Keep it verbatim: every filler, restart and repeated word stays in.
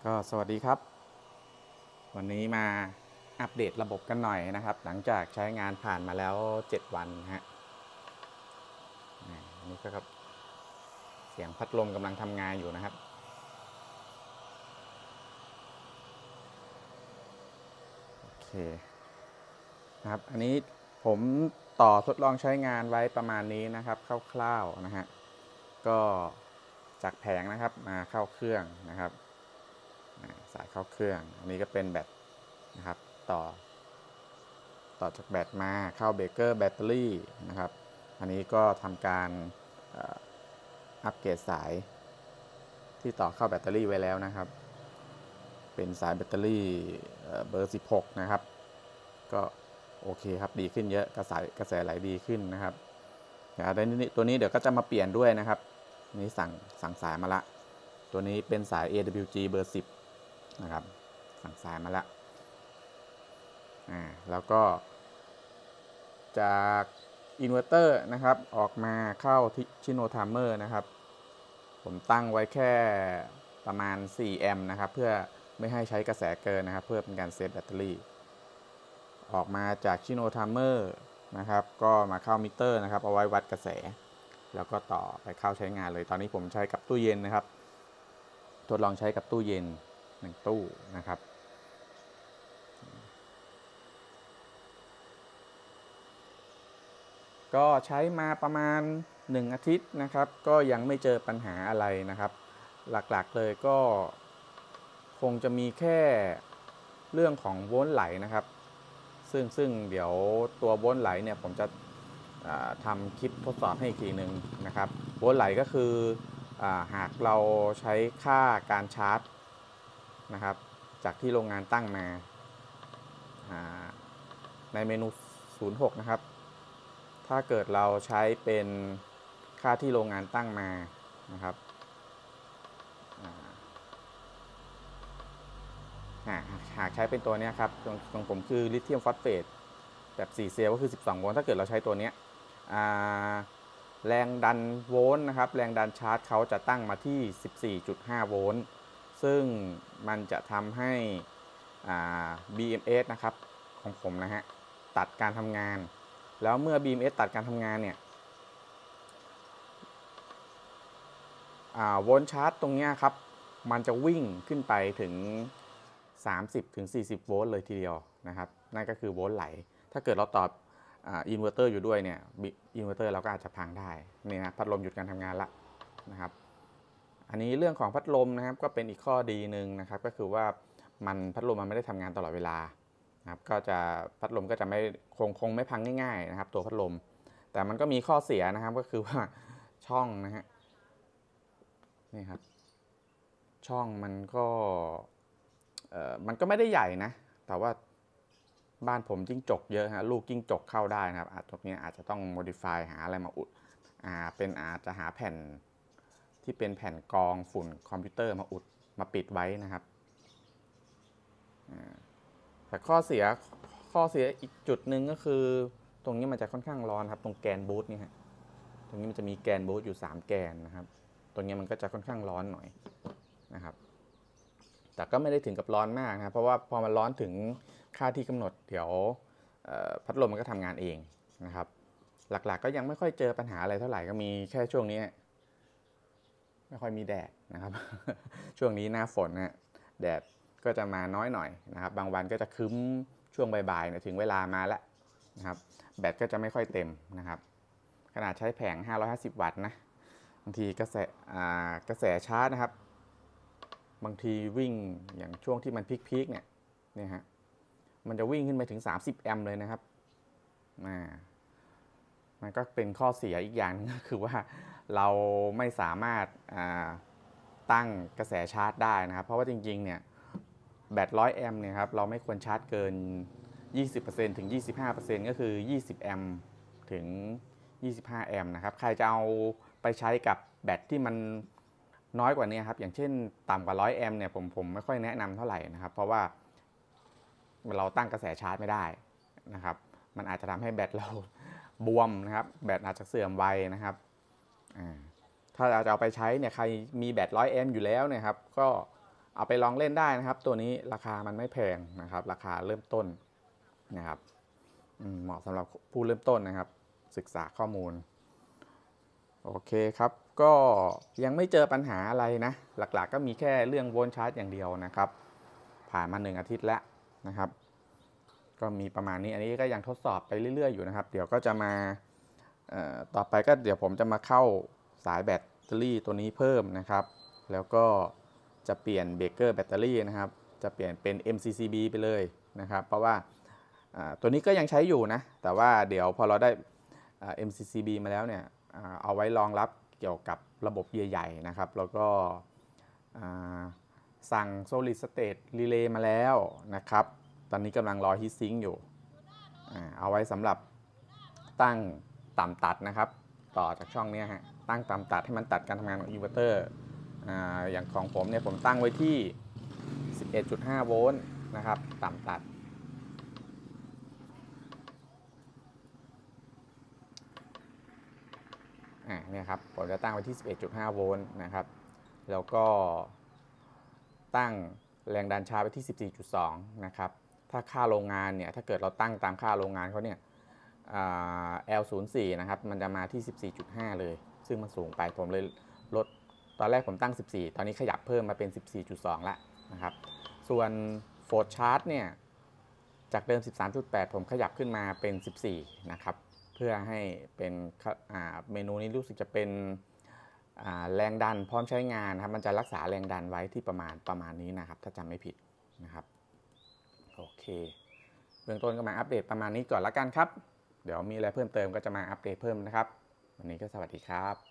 ก็สวัสดีครับวันนี้มาอัปเดตระบบกันหน่อยนะครับหลังจากใช้งานผ่านมาแล้วเจ็ดวันฮะอันนี้ก็ครับเสียงพัดลมกำลังทำงานอยู่นะครับโอเคนะครับอันนี้ผมต่อทดลองใช้งานไว้ประมาณนี้นะครับคร่าวๆนะฮะก็จากแผงนะครับมาเข้าเครื่องนะครับสายเข้าเครื่องอันนี้ก็เป็นแบตนะครับต่อต่อจากแบตมาเข้าเบรกเกอร์แบตเตอรี่นะครับอันนี้ก็ทำการอัปเกรดสายที่ต่อเข้าแบตเตอรี่ไว้แล้วนะครับเป็นสายแบตเตอรี่เบอร์สิบหกนะครับก็โอเคครับดีขึ้นเยอะกระแสกระแสไหลดีขึ้นนะครับตัวนี้เดี๋ยวก็จะมาเปลี่ยนด้วยนะครับนี่สั่งสั่งสายมาละตัวนี้เป็นสาย เอ ดับเบิลยู จี เบอร์สิบนะครับสั่งสายมาละอ่าแล้วก็จากอินเวอร์เตอร์นะครับออกมาเข้าที่ชิโนไทม์เมอร์นะครับผมตั้งไว้แค่ประมาณสี่แอมป์นะครับเพื่อไม่ให้ใช้กระแสเกินนะครับเพื่อเป็นการเซฟแบตเตอรี่ออกมาจากชิโนไทม์เมอร์นะครับก็มาเข้ามิเตอร์นะครับเอาไว้วัดกระแสแล้วก็ต่อไปเข้าใช้งานเลยตอนนี้ผมใช้กับตู้เย็นนะครับทดลองใช้กับตู้เย็นหนึ่งตู้นะครับก็ใช้มาประมาณหนึ่งอาทิตย์นะครับก็ยังไม่เจอปัญหาอะไรนะครับหลักๆเลยก็คงจะมีแค่เรื่องของโวลต์ไหลนะครับซึ่งซึ่งเดี๋ยวตัวโวลต์ไหลเนี่ยผมจะทำคลิปทดสอบให้อีกทีหนึ่งนะครับโวลต์ไหลก็คือหากเราใช้ค่าการชาร์จนะครับจากที่โรงงานตั้งมาในเมนูศูนย์หกนะครับถ้าเกิดเราใช้เป็นค่าที่โรงงานตั้งมานะครับหากใช้เป็นตัวนี้ครับของผมคือลิเธียมฟอสเฟตแบบสี่เซลล์ก็คือสิบสองโวลต์ถ้าเกิดเราใช้ตัวนี้แรงดันโวลต์นะครับแรงดันชาร์จเขาจะตั้งมาที่ สิบสี่จุดห้า โวลต์ซึ่งมันจะทำให้ บี เอ็ม เอส นะครับของผมนะฮะตัดการทำงานแล้วเมื่อ บี เอ็ม เอส ตัดการทำงานเนี่ยโวลต์ชาร์จตรงนี้ครับมันจะวิ่งขึ้นไปถึง สามสิบถึงสี่สิบ โวลต์เลยทีเดียวนะครับนั่นก็คือโวลต์ไหลถ้าเกิดเราตอบอินเวอร์เตอร์อยู่ด้วยเนี่ยอินเวอร์เตอร์เราก็อาจจะพังได้นี่นะพัดลมหยุดการทำงานละนะครับอันนี้เรื่องของพัดลมนะครับก็เป็นอีกข้อดีหนึ่งนะครับก็คือว่ามันพัดลมมันไม่ได้ทำงานตลอดเวลานะครับก็จะพัดลมก็จะไม่คงคงไม่พังง่ายๆนะครับตัวพัดลมแต่มันก็มีข้อเสียนะครับก็คือว่าช่องนะฮะนี่ครับช่องมันก็เอ่อมันก็ไม่ได้ใหญ่นะแต่ว่าบ้านผมจิ้งจกเยอะฮะลูกจิ้งจกเข้าได้นะครับอาจตรงนี้อาจจะต้อง modify หาอะไรมาอุดอ่าเป็นอาจจะหาแผ่นที่เป็นแผ่นกรองฝุ่นคอมพิวเตอร์มาอุดมาปิดไว้นะครับแต่ข้อเสียข้อเสียอีกจุดหนึ่งก็คือตรงนี้มันจะค่อนข้างร้อนครับตรงแกนบูทนี่ฮะตรงนี้มันจะมีแกนบูทอยู่สามแกนนะครับตรงนี้มันก็จะค่อนข้างร้อนหน่อยนะครับแต่ก็ไม่ได้ถึงกับร้อนมากนะเพราะว่าพอมันร้อนถึงค่าที่กำหนดเดี๋ยวพัดลมมันก็ทำงานเองนะครับหลักๆ ก็ยังไม่ค่อยเจอปัญหาอะไรเท่าไหร่ก็มีแค่ช่วงนี้ไม่ค่อยมีแดดนะครับช่วงนี้หน้าฝนนะแดดก็จะมาน้อยหน่อยนะครับบางวันก็จะคึ้มช่วงบ่ายๆถึงเวลามาแล้วนะครับแบตก็จะไม่ค่อยเต็มนะครับขนาดใช้แผงห้าร้อยห้าสิบวัตต์นะบางทีกระแสกระแสชาร์จนะครับบางทีวิ่งอย่างช่วงที่มันพีคๆเนี่ยนี่ฮะมันจะวิ่งขึ้นไปถึงสามสิบแอมป์เลยนะครับอ่ามันก็เป็นข้อเสียอีกอย่างนึงก็คือว่าเราไม่สามารถตั้งกระแสชาร์จได้นะครับเพราะว่าจริงๆเนี่ยแบตหนึ่งร้อยแอมป์เนี่ยครับเราไม่ควรชาร์จเกิน ยี่สิบเปอร์เซ็นต์ ถึง ยี่สิบห้าเปอร์เซ็นต์ ก็คือยี่สิบแอมป์ถึงยี่สิบห้าแอมป์นะครับใครจะเอาไปใช้กับแบตที่มันน้อยกว่านี้ครับอย่างเช่นต่ำกว่าหนึ่งร้อยแอมป์เนี่ยผมผมไม่ค่อยแนะนำเท่าไหร่นะครับเพราะว่าเราตั้งกระแสชาร์จไม่ได้นะครับมันอาจจะทำให้แบตเราบวมนะครับแบตอาจจะเสื่อมไวนะครับถ้าเราจะเอาไปใช้เนี่ยใครมีแบตหนึ่งร้อยแอมป์อยู่แล้วเนี่ยครับก็เอาไปลองเล่นได้นะครับตัวนี้ราคามันไม่แพงนะครับราคาเริ่มต้นนะครับเหมาะสำหรับผู้เริ่มต้นนะครับศึกษาข้อมูลโอเคครับก็ยังไม่เจอปัญหาอะไรนะหลักๆ ก็มีแค่เรื่องโวลต์ชาร์จอย่างเดียวนะครับผ่านมาหนึ่งอาทิตย์แล้วนะครับก็มีประมาณนี้อันนี้ก็ยังทดสอบไปเรื่อยๆอยู่นะครับเดี๋ยวก็จะมาต่อไปก็เดี๋ยวผมจะมาเข้าสายแบตเตอรี่ตัวนี้เพิ่มนะครับแล้วก็จะเปลี่ยนเบรกเกอร์แบตเตอรี่นะครับจะเปลี่ยนเป็น เอ็ม ซี ซี บี ไปเลยนะครับเพราะว่าตัวนี้ก็ยังใช้อยู่นะแต่ว่าเดี๋ยวพอเราได้ เอ็ม ซี ซี บี มาแล้วเนี่ยเอาไว้รองรับเกี่ยวกับระบบใหญ่ๆนะครับแล้วก็สั่ง Solid State Relay มาแล้วนะครับตอนนี้กำลังรอ Heat Sink อยู่เอาไว้สำหรับตั้งต่ำตัดนะครับต่อจากช่องนี้ฮะตั้งต่ำตัดให้มันตัดการทำงานของอินเวอร์เตอร์อย่างของผมเนี่ยผมตั้งไว้ที่ สิบเอ็ดจุดห้า โวลต์นะครับต่ำตัดอ่าเนี่ยครับผมจะตั้งไว้ที่ สิบเอ็ดจุดห้า โวลต์นะครับแล้วก็ตั้งแรงดันชาร์จไว้ที่ สิบสี่จุดสอง นะครับถ้าค่าโรงงานเนี่ยถ้าเกิดเราตั้งตามค่าโรงงานเขาเนี่ย แอล ศูนย์ สี่ นะครับมันจะมาที่ สิบสี่จุดห้า เลยซึ่งมันสูงไปผมเลยลดตอนแรกผมตั้งสิบสี่ตอนนี้ขยับเพิ่มมาเป็น สิบสี่จุดสอง แล้วนะครับส่วนโฟลว์ชาร์จเนี่ยจากเดิม สิบสามจุดแปด ผมขยับขึ้นมาเป็นสิบสี่นะครับเพื่อให้เป็นเมนูนี้รู้สึกจะเป็นแรงดันพร้อมใช้งานครับมันจะรักษาแรงดันไว้ที่ประมาณประมาณนี้นะครับถ้าจำไม่ผิดนะครับโอเคเบื้องต้นก็มาอัปเดตประมาณนี้ก่อนละกันครับเดี๋ยวมีอะไรเพิ่มเติมก็จะมาอัปเดตเพิ่มนะครับวันนี้ก็สวัสดีครับ